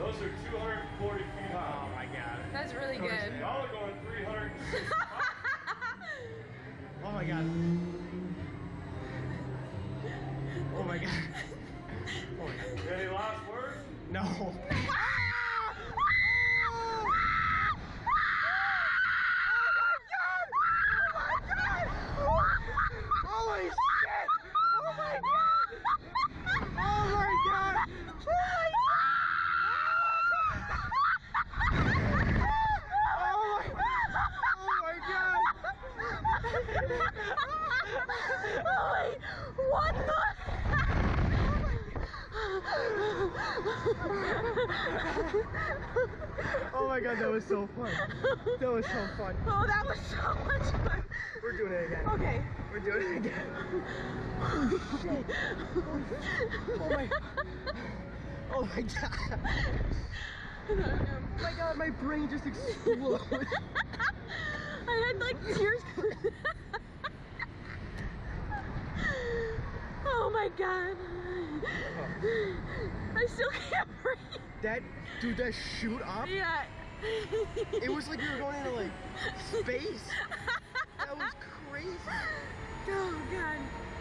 Those are 240 feet high. Oh my god. That's really good. Y'all are going 365. Oh my god. Oh my god. Oh my god. Any last words? No. Holy shit! Oh my god! Oh my god! Oh my god! Wait, what the? Oh my god, that was so fun. That was so fun. Oh, that was so much fun. We're doing it again. Okay. We're doing it again. Holy shit. Oh my. Oh my god. Oh my god, my brain just exploded. I had like tears. Oh my god. I still can't breathe. That shoot up. Yeah. It was like you were going into like space. That was crazy. Oh god.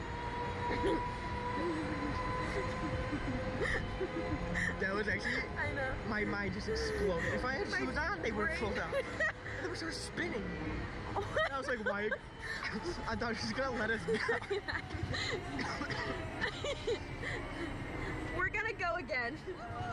That was actually. I know. My mind just exploded. If I had My shoes on, they would have brain- flown out. They would start spinning. And I was like, why? I thought she was gonna let us down. We're gonna go again.